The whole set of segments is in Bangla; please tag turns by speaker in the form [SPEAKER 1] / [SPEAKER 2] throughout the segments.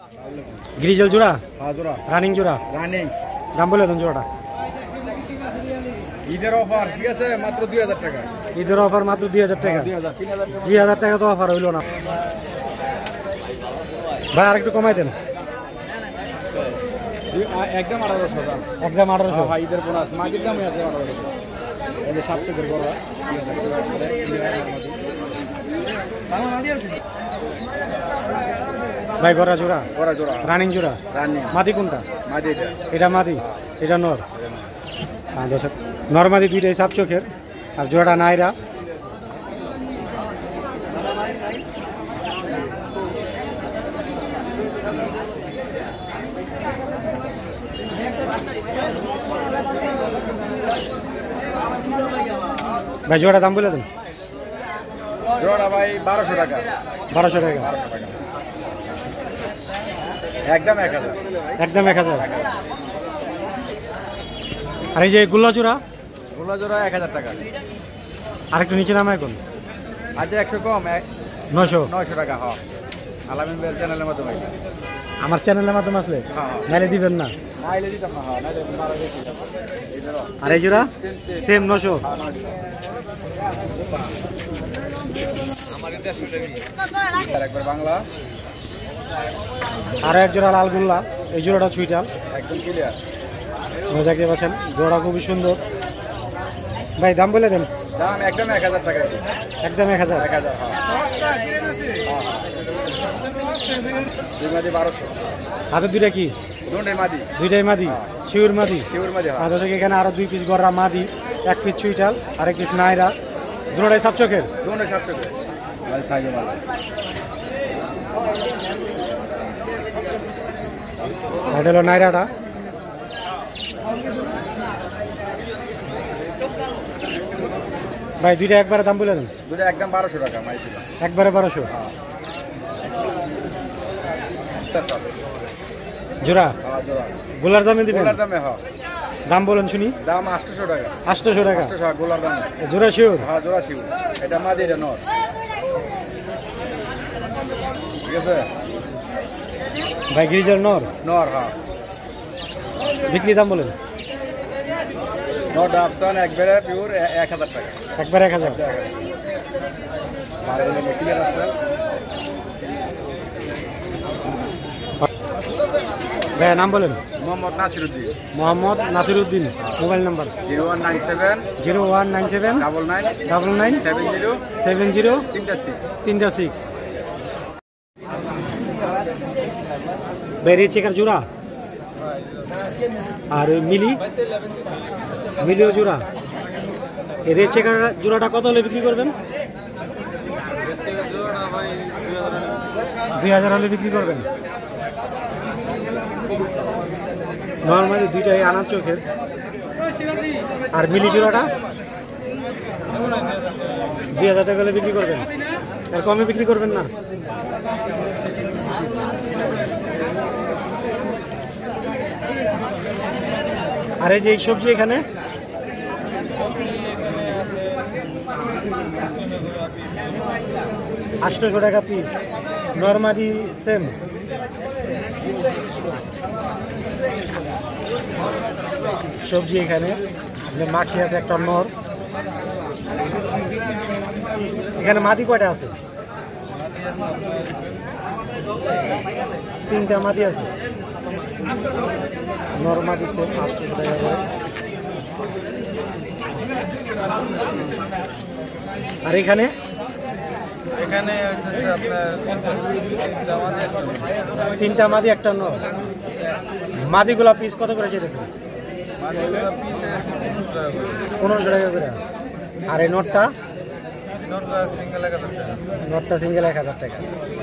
[SPEAKER 1] গ্রিজেল জোড়া?
[SPEAKER 2] হ্যাঁ জোড়া।
[SPEAKER 1] রানিং জোড়া?
[SPEAKER 2] রানিং।
[SPEAKER 1] দাম বলে দেন জোড়াটা।
[SPEAKER 2] ঈদের অফার ঠিক আছে মাত্র 2000 টাকা।
[SPEAKER 1] ঈদের অফার মাত্র 2000 টাকা? 2000 টাকা তো অফার হইল না ভাই, আর একটু কমাই দেন।
[SPEAKER 2] একদম 1800 দাম।
[SPEAKER 1] একদম 1800?
[SPEAKER 2] হ্যাঁ ঈদের বোনাস মাটির দামই আছে 1800। এই যে 7 টাকার বড়
[SPEAKER 1] ভাই গড়া জোড়া?
[SPEAKER 2] গড়া জোড়া।
[SPEAKER 1] রানিং জোড়া?
[SPEAKER 2] রানিং।
[SPEAKER 1] মাদি কোনটা?
[SPEAKER 2] মাদি এটা।
[SPEAKER 1] এটা মাদি, এটা নর। হ্যাঁ দর্শক, নর মাদি দুইটাই সাপ চোখের, আর জোড়াটা নাইরা। ভাই জোড়া দাম বলে দেন।
[SPEAKER 2] জোড়া ভাই 1200 টাকা।
[SPEAKER 1] 1200 টাকা?
[SPEAKER 2] একদম 1000।
[SPEAKER 1] একদম 1000? আর এই যে গুল্লা জোড়া?
[SPEAKER 2] গুল্লা জোড়া 1000 টাকা।
[SPEAKER 1] আর একটু নিচে নামায় কোন?
[SPEAKER 2] আচ্ছা 100 কম 900 টাকা। হ্যাঁ আলামিন বেল চ্যানেলের মাধ্যমে।
[SPEAKER 1] আমার চ্যানেলের মাধ্যমে আসলে নাইলে দিবেন না?
[SPEAKER 2] নাইলে দিতাম না। হ্যাঁ নাইলে মারা গেছি।
[SPEAKER 1] আর এই জোড়া সেম 900?
[SPEAKER 2] আমাদের 150 টাকা। একবার বাংলা।
[SPEAKER 1] আর এক জোড়া লাল গুল্লা, এই জোড়াটা ছুইটাল
[SPEAKER 2] একদম ক্লিয়ার।
[SPEAKER 1] দেখতে পাচ্ছেন জোড়া খুবই সুন্দর। ভাই দাম বলে দেন।
[SPEAKER 2] দাম একদম 1000 টাকা।
[SPEAKER 1] একদম 1000?
[SPEAKER 2] 1000। দুই মাদি 1200।
[SPEAKER 1] হাতে দুইটা কি? দুইটাই মাদি? শিউর মাদি?
[SPEAKER 2] শিউর মাদি।
[SPEAKER 1] আর দর্শক এখানে আরো 2 পিস গড়া মাদি, 1 পিস ছুইটাল আর 1 পিস নাইরা, দুটোটাই সাপ চোখের?
[SPEAKER 2] দুটোটাই সাপ চোখের। ভাই সাইজে ভালো।
[SPEAKER 1] এটা হলো নাইরাটা। ভাই দুইটা একবারে দাম বলে দেন।
[SPEAKER 2] দুটো একদম 1200 টাকা মাইছিল।
[SPEAKER 1] একবারে 1200? জোড়া?
[SPEAKER 2] হ্যাঁ জোড়া।
[SPEAKER 1] গোলার দামে দিবেন?
[SPEAKER 2] গোলার দামে। হ্যাঁ
[SPEAKER 1] দাম বলেন শুনি।
[SPEAKER 2] দাম 800 টাকা।
[SPEAKER 1] 800 টাকা?
[SPEAKER 2] 800 টাকা গোলার দামে।
[SPEAKER 1] জোড়া শিওর?
[SPEAKER 2] হ্যাঁ জোড়া শিওর। এটা মাদি, এটা নর। ঠিক আছে
[SPEAKER 1] ভাই গ্রিজেল নর?
[SPEAKER 2] নর। হ্যাঁ
[SPEAKER 1] বিক্রি দাম বলেন।
[SPEAKER 2] নট অপশন একবারে পিওর 1000 টাকা।
[SPEAKER 1] একবারে 1000?
[SPEAKER 2] ক্লিয়ার আছে।
[SPEAKER 1] ভাই নাম বলেন।
[SPEAKER 2] মোহাম্মদ নাসিরউদ্দিন।
[SPEAKER 1] মোহাম্মদ নাসিরউদ্দিন। Mobile number?
[SPEAKER 2] 0197
[SPEAKER 1] 0197
[SPEAKER 2] 99
[SPEAKER 1] 70
[SPEAKER 2] 70
[SPEAKER 1] 36। ভাই রেড চেকার জোড়া? আর মিলিও জোড়া? এই রেড চেকার জোড়াটা কত হলে বিক্রি করবেন? 2000 হলে বিক্রি করবেন? নর্মালি দুইটাই আনার চোখের। আর মিলি জোড়াটা 2000 টাকা হলে বিক্রি করবেন? আর কমে বিক্রি করবেন না? আর এই যে এই সবজি এখানে 800 টাকা পিস। Normally same? সবজি এখানে মাছি আছে একটা নর। এখানে মাদি কয়টা আছে? 3টা মাদি আছে। নর মাদি সেম 800 টাকা করে। আর এখানে
[SPEAKER 2] এখানে আপনার
[SPEAKER 1] 3টা মাদি একটা নর। মাদিগুলা পিস কত করে চেয়েছেন? 1500 টাকা করে। আর এই নটটা? নটটা সিঙ্গেল 1000 টাকা।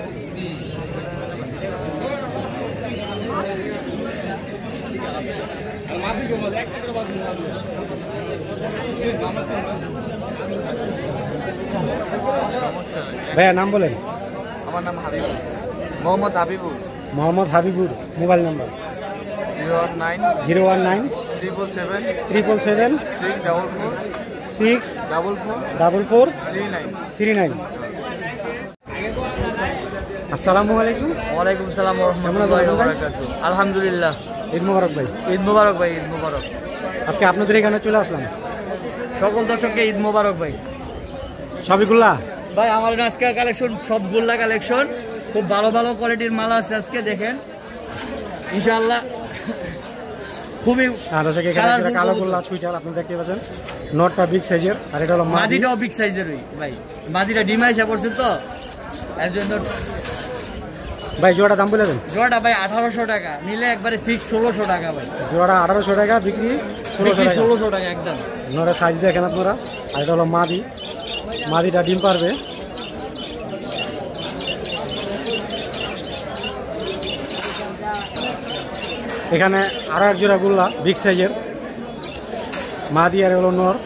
[SPEAKER 1] ভাইয়া নাম বলেন।
[SPEAKER 2] আমার নাম হাবিবুর, মোহাম্মদ হাবিবুর।
[SPEAKER 1] মোহাম্মদ হাবিবুর। Mobile number
[SPEAKER 2] 019
[SPEAKER 1] 777 644 39। আসসালামু আলাইকুম।
[SPEAKER 3] ওয়ালাইকুম সালাম ওয়া রাহমাতুল্লাহি ওয়া বারাকাতুহু। আলহামদুলিল্লাহ।
[SPEAKER 1] ঈদ মোবারক ভাই।
[SPEAKER 3] ঈদ মোবারক ভাই, ঈদ মোবারক।
[SPEAKER 1] আজকে আপনাদের এখানে চলে আসলাম।
[SPEAKER 3] সকল দর্শককে ঈদ মোবারক ভাই।
[SPEAKER 1] সবইগুলা
[SPEAKER 3] ভাই আমার আজকে কালেকশন সবগুলা কালেকশন খুব ভালো ভালো কোয়ালিটির মাল আছে আজকে দেখেন ইনশাআল্লাহ। খুবই
[SPEAKER 1] দর্শক এখানে একটা কালো গোল্লা ছুইটাল আপনি দেখতে পাচ্ছেন, নটটা বিগ সাইজের আর এটা হলো
[SPEAKER 3] মাদিটাও বিগ সাইজের ভাই। মাদিটা ডিমাই এসে পড়ছে তো এর জন্য
[SPEAKER 1] ভাই জোড়াটা দাম বলে দেন।
[SPEAKER 3] জোড়াটা ভাই 1800 টাকা, নিলে একবারে ফিক্স 1600 টাকা ভাই।
[SPEAKER 1] জোড়াটা 1800 টাকা, বিক্রি
[SPEAKER 3] 1600 টাকা একদম।
[SPEAKER 1] নরের সাইজ দেখেন আপনারা। আর এটা হলো মাদি, মাদিটা ডিম পারবে। এখানে আরো এক জোড়া গোল্লা বিগ সাইজের মাদি আর হলো নর।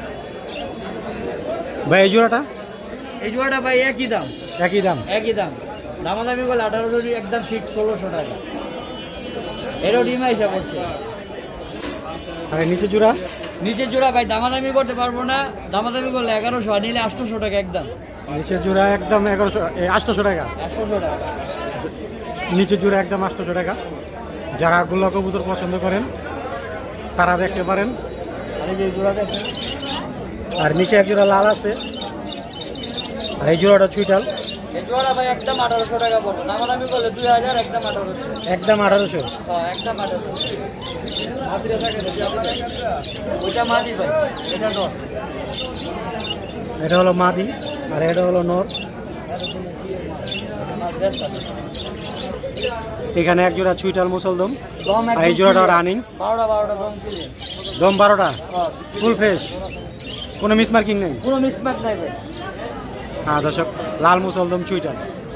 [SPEAKER 1] ভাই এই জোড়াটা
[SPEAKER 3] ভাই একই দাম,
[SPEAKER 1] একই দাম,
[SPEAKER 3] একই দাম। দামাদামি করলে 1800 একদম ফিক্স 1600 টাকা। এরও ডিমা হিসাব করছে।
[SPEAKER 1] আর নিচের জোড়া
[SPEAKER 3] ভাই দামাদামি করতে পারবো না, দামাদামি করলে 1100, নিলে 800 টাকা একদম।
[SPEAKER 1] নিচের জোড়া একদম 800 টাকা,
[SPEAKER 3] 800 টাকা
[SPEAKER 1] নিচের জোড়া একদম 800 টাকা। যারা গোল্লা কবুতর পছন্দ করেন তারা দেখতে পারেন। আর নিচে এক জোড়া লাল আছে, আর এই জোড়াটা ছুইটাল।
[SPEAKER 3] এই জোড়া ভাই একদম 1800 টাকা পড়বে, দামাদামি করলে 2000, একদম 1800।
[SPEAKER 1] একদম 1800?
[SPEAKER 3] হ্যাঁ একদম 1800। ওইটা মাদি ভাই, এটা নর।
[SPEAKER 1] এটা হলো মাদি আর এটা হলো নর। এখানে এক জোড়া ছুইটাল মুসলদম, আর এই জোড়াটা রানিং।
[SPEAKER 3] 12টা
[SPEAKER 1] দম 12টা ফুল ফ্রেশ, কোনো মিস মার্কিং নেই?
[SPEAKER 3] কোনো মিস মার্ক নাই ভাই।
[SPEAKER 1] হ্যাঁ দর্শক, লাল মুসলদম ছুইটাল।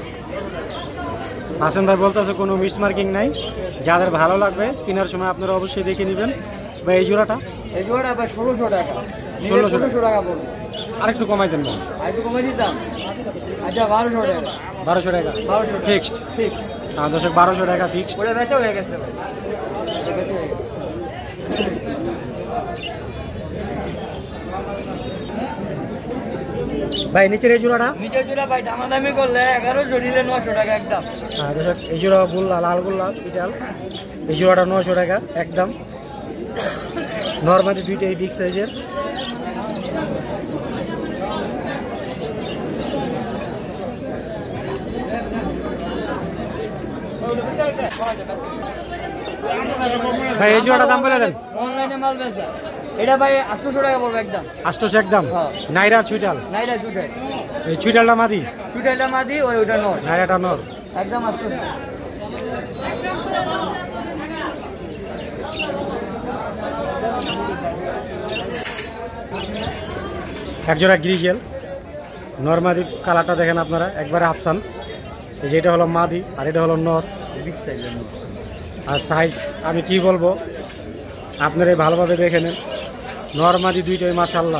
[SPEAKER 1] হাসান ভাই বলতেছে কোনো মিস মার্কিং নাই। যাদের ভালো লাগবে কেনার সময় আপনারা অবশ্যই দেখে নেবেন। বা এই জোড়াটা
[SPEAKER 3] ভাই 1600 টাকা,
[SPEAKER 1] 1600
[SPEAKER 3] টাকা পড়বে।
[SPEAKER 1] আরেকটু কমাই দেন না?
[SPEAKER 3] আরেকটু কমাই দিতাম। আচ্ছা 1200 টাকা।
[SPEAKER 1] 1200 টাকা ফিক্সড? হ্যাঁ দর্শক 1200 টাকা ফিক্সড।
[SPEAKER 3] ওটা বেচা হয়ে গেছে ভাই।
[SPEAKER 1] ভাই নিচের এই জোড়াটা?
[SPEAKER 3] নিচের জোড়া ভাই দামাদামি করলে 1100, নিলে 900 টাকা একদম।
[SPEAKER 1] হ্যাঁ দর্শক এই জোড়া গোল্লা, লাল গোল্লা ছুইটাল। এই জোড়াটা 900 টাকা একদম। নরমালি দুইটাই বিগ সাইজের। ভাই এই জোড়াটা দাম বলে দেন।
[SPEAKER 3] অনলাইনে মাল বেচা এটা ভাই 800 টাকা পড়বে একদম।
[SPEAKER 1] 800 একদম? নাইরা ছুইটাল?
[SPEAKER 3] নাইরা ছুইটাল।
[SPEAKER 1] এই ছুইটালটা মাদি?
[SPEAKER 3] ছুইটালটা মাদি, ওইটা নর।
[SPEAKER 1] নাইরাটা নর
[SPEAKER 3] একদম 800 টাকা।
[SPEAKER 1] এক জোড়া গ্রিজেল নরমাদি, কালারটা দেখেন আপনারা একবারে আফসান। এই যে এটা হলো মাদি আর এটা হলো নর, বিগ সাইজের। আর সাইজ আমি কি বলবো, আপনারা ভালোভাবে দেখে নেন। নরমাদি দুইটাই মাশাআল্লাহ।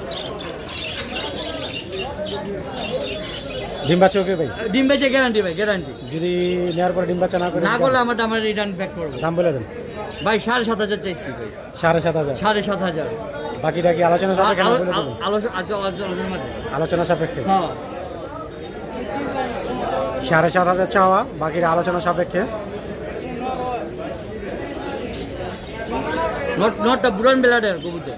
[SPEAKER 1] ডিম বাচ্চা ওকে ভাই?
[SPEAKER 3] ডিম বাচ্চা গ্যারান্টি ভাই, গ্যারান্টি।
[SPEAKER 1] যদি নেওয়ার পরে ডিম বাচ্চা না করে?
[SPEAKER 3] না করলে আমার রিটার্ন ব্যাক করব।
[SPEAKER 1] দাম বলে দেন
[SPEAKER 3] ভাই 7500 চাইছি ভাই।
[SPEAKER 1] 7500?
[SPEAKER 3] 7500।
[SPEAKER 1] বাকিটা কি আলোচনা সাপেক্ষে? আলোচনা সাপেক্ষে?
[SPEAKER 3] হ্যাঁ
[SPEAKER 1] 7500 চাওয়া, বাকিটা আলোচনা সাপেক্ষে।
[SPEAKER 3] নটটা বুরান বেলাডের কবুতর।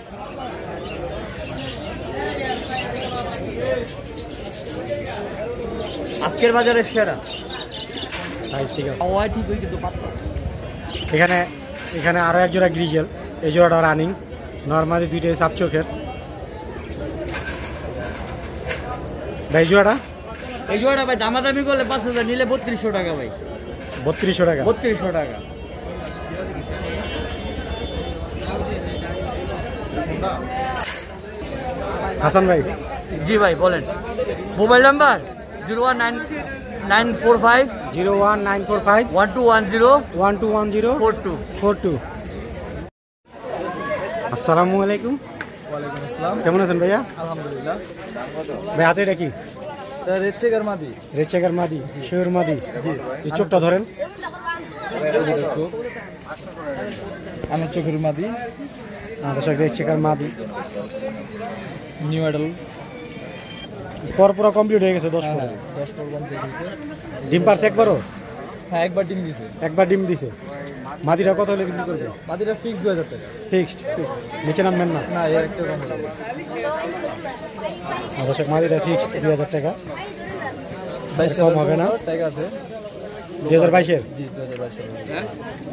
[SPEAKER 3] আজকের বাজারে সেরা
[SPEAKER 1] সাইজ ঠিক আছে।
[SPEAKER 3] ওয়াই ঠিক হই কিন্তু পাতলা।
[SPEAKER 1] এখানে আরো এক জোড়া গ্রিজেল। এই জোড়াটা রানিং, নরমালি দুইটাই সাপ চোখের। ভাই এই জোড়াটা
[SPEAKER 3] ভাই দামাদামি করলে 5000, নিলে 3200 টাকা ভাই।
[SPEAKER 1] 3200 টাকা?
[SPEAKER 3] 3200 টাকা।
[SPEAKER 1] হাসান ভাই?
[SPEAKER 3] জি ভাই বলেন। Mobile number 01945 1210 42।
[SPEAKER 1] আসসালামু আলাইকুম।
[SPEAKER 2] ওয়ালাইকুম আসসালাম।
[SPEAKER 1] কেমন আছেন ভাইয়া?
[SPEAKER 2] আলহামদুলিল্লাহ।
[SPEAKER 1] ভাই হাতে এটা কি?
[SPEAKER 2] রেড চেকার মাদি।
[SPEAKER 1] রেড চেকার মাদি, শিওর মাদি? জি। এই চোখটা ধরেন।
[SPEAKER 2] আমার চোখের মাদি।
[SPEAKER 1] দর্শক রেড চেকার মাদি,
[SPEAKER 2] নিউ অ্যাডাল।
[SPEAKER 1] পর পুরো কমপ্লিট হয়ে গেছে 10 পর।
[SPEAKER 3] 10 পর কমপ্লিট হয়েছে।
[SPEAKER 1] ডিম পারছে একবারও?
[SPEAKER 3] হ্যাঁ একবার ডিম দিছে।
[SPEAKER 1] একবার ডিম দিছে। মাদিটা কত হলে বিক্রি করবে?
[SPEAKER 3] মাদিটা ফিক্স 2000 টাকা।
[SPEAKER 1] ফিক্সড। নিচে নামবেন না?
[SPEAKER 3] না এর একটা কম হবে।
[SPEAKER 1] দর্শক মাদিটা ফিক্সড 2000 টাকা। 22 কম হবে না?
[SPEAKER 3] টাকা আছে
[SPEAKER 1] 2022 এর?
[SPEAKER 3] জি 2022 এর। হ্যাঁ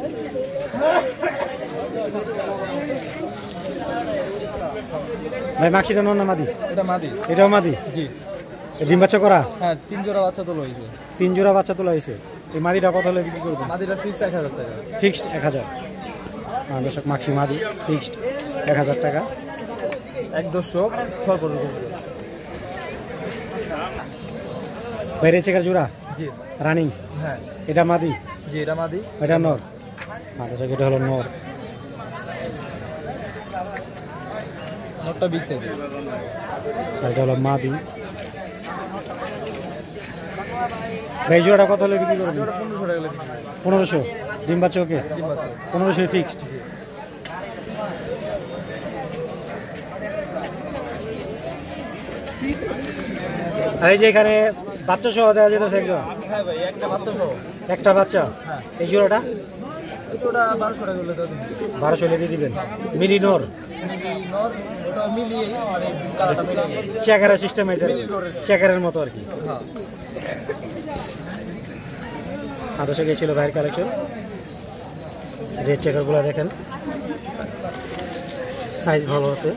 [SPEAKER 1] ভাই মাক্সিটা নর না মাদি?
[SPEAKER 3] এটা মাদি।
[SPEAKER 1] এটাও মাদি?
[SPEAKER 3] জি।
[SPEAKER 1] ডিম বাচ্চা করা?
[SPEAKER 3] হ্যাঁ 3 জোড়া বাচ্চা তোলা হয়েছে।
[SPEAKER 1] 3 জোড়া বাচ্চা তোলা হয়েছে। এই মাদিটা কত হলে বিক্রি করবে?
[SPEAKER 3] মাদিটা ফিক্স 1000 টাকা।
[SPEAKER 1] ফিক্সড 1000। দর্শক মাক্সি মাদি ফিক্সড 1000 টাকা।
[SPEAKER 3] এক দর্শক 6 পর করবে।
[SPEAKER 1] বাইরে চেকার জোড়া?
[SPEAKER 3] জি।
[SPEAKER 1] রানিং?
[SPEAKER 3] হ্যাঁ।
[SPEAKER 1] এটা মাদি?
[SPEAKER 3] জি এটা মাদি।
[SPEAKER 1] এটা নর? দর্শক এটা হলো নর।
[SPEAKER 3] নরটা বিগ সাইজ।
[SPEAKER 1] এটা হলো মাদি। ভাই জোড়াটা কত হলে বিক্রি করবেন?
[SPEAKER 3] 1500 টাকা লাগবে।
[SPEAKER 1] 1500? ডিম বাচ্চা ওকে?
[SPEAKER 3] ডিম বাচ্চা
[SPEAKER 1] 1500 ফিক্সড। আর এই যে এখানে বাচ্চা সহ দেওয়া যেতেছে একজন?
[SPEAKER 3] হ্যাঁ ভাই একটা বাচ্চা সহ।
[SPEAKER 1] একটা বাচ্চা?
[SPEAKER 3] হ্যাঁ।
[SPEAKER 1] এই জোড়াটা?
[SPEAKER 3] ওটা 1200 টাকা করে দাও।
[SPEAKER 1] 1200 হলে দিয়ে দিবেন। মিলি নর?
[SPEAKER 3] নর ওটা মিলিয়ে মানে কালারটা মিলিয়ে।
[SPEAKER 1] চেকারের সিস্টেম আছে? চেকারের মতো আর কি।
[SPEAKER 3] হ্যাঁ।
[SPEAKER 1] আদর্শ গিয়েছিল ভাইয়ের কালেকশন। রেড চেকারগুলো দেখেন, সাইজ ভালো আছে।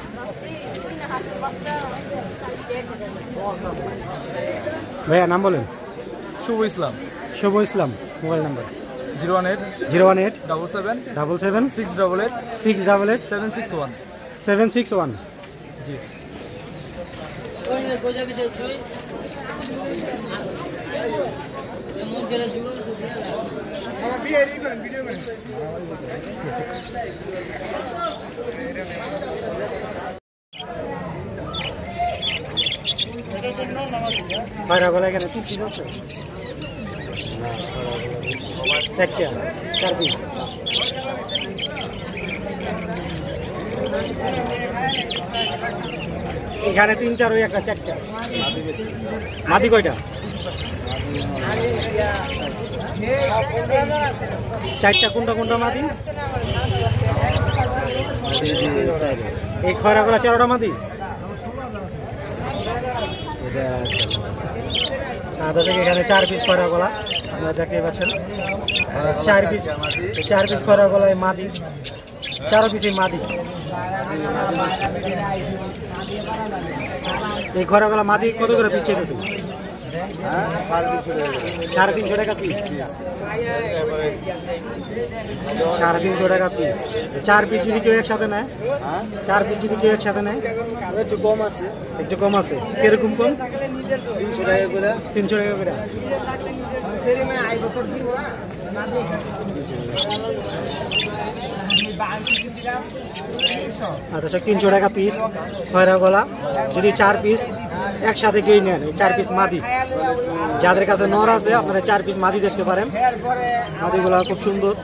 [SPEAKER 1] ভাইয়া নাম বলেন?
[SPEAKER 3] শুভ ইসলাম।
[SPEAKER 1] শুভ ইসলাম। Mobile number?
[SPEAKER 3] 018
[SPEAKER 1] 018
[SPEAKER 3] 77
[SPEAKER 1] 77
[SPEAKER 3] 688
[SPEAKER 1] 688
[SPEAKER 3] 761।
[SPEAKER 1] 761।
[SPEAKER 3] জি।
[SPEAKER 1] বাইরে গলা এখানে কি কি আছে? চারটা, 4 পিস। এখানে 3টার ওই একটা 4টা। মাদি কয়টা? 4টা। কোনটা কোনটা মাদি? এই খয়রা গলা 4টা মাদি? এখানে 4 পিস খয়রা গলা আপনারা দেখতে পাচ্ছেন। 4 পিস খয়রা গলায় মাদি। 4 পিসে মাদি। এই খয়রা গলা মাদি কত করে পিস চেয়েছে? 350 টাকা পিস। 350 টাকা পিস। 4 পিস যদি কেউ একসাথে নেয়? 4 পিস যদি কেউ একসাথে নেয়?
[SPEAKER 2] একটু কম আছে।
[SPEAKER 1] একটু কম আছে। কিরকম কম?
[SPEAKER 2] 300 টাকা করে।
[SPEAKER 1] 300 টাকা করে। আচ্ছা 300 টাকা পিস খয়রা গলা। যদি 4 পিস একসাথে কেই নেন, এই 4 পিস মাদি। যাদের কাছে নর আছে আপনারা 4 পিস মাদি দেখতে পারেন। মাদিগুলো খুব সুন্দর।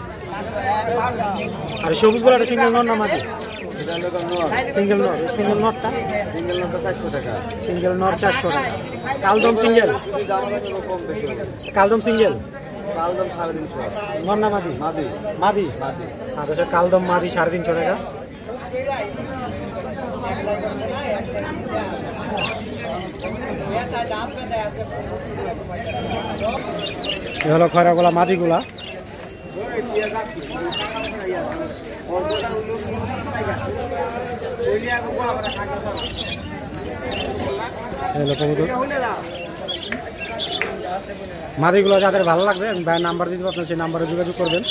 [SPEAKER 1] আর সবুজগুলো সিঙ্গেল নর না মাদি? সিঙ্গেল নর। সিঙ্গেল নরটা?
[SPEAKER 2] সিঙ্গেল নরটা 400 টাকা।
[SPEAKER 1] সিঙ্গেল নর 400 টাকা। কালদম সিঙ্গেল? কালদম সিঙ্গেল?
[SPEAKER 2] কালদম 350।
[SPEAKER 1] নর না মাদি?
[SPEAKER 2] মাদি।
[SPEAKER 1] মাদি?
[SPEAKER 2] মাদি।
[SPEAKER 1] আচ্ছা কালদম মাদি 350 টাকা। এ হলো খয়রা গলা মাদিগুলা। মাদিগুলো যাদের ভালো লাগবে আমি ভাইয়ের নাম্বার দিয়ে দেবো, আপনার সেই নাম্বারে যোগাযোগ করবেন।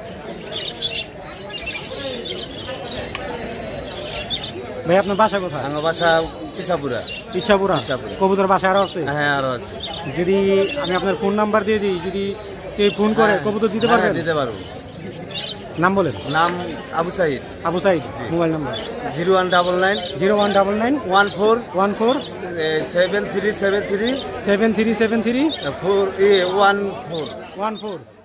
[SPEAKER 1] ভাই আপনার বাসা কোথায়?
[SPEAKER 2] আমার বাসা ইচ্ছাপুরা।
[SPEAKER 1] ইচ্ছাপুরা? কবুতর বাসা আরো আছে?
[SPEAKER 2] হ্যাঁ আরো আছে।
[SPEAKER 1] যদি আমি আপনার ফোন নাম্বার দিয়ে দিই, যদি কেউ ফোন করে কবুতর দিতে পারবেন?
[SPEAKER 2] দিতে পারবো।
[SPEAKER 1] নাম বলেন?
[SPEAKER 2] নাম আবু সাইদ।
[SPEAKER 1] আবু সাইদ। Mobile number?
[SPEAKER 2] 0199
[SPEAKER 1] 0199
[SPEAKER 2] 14
[SPEAKER 1] 14
[SPEAKER 2] 7373
[SPEAKER 1] 7373
[SPEAKER 2] 14 14।
[SPEAKER 1] 14।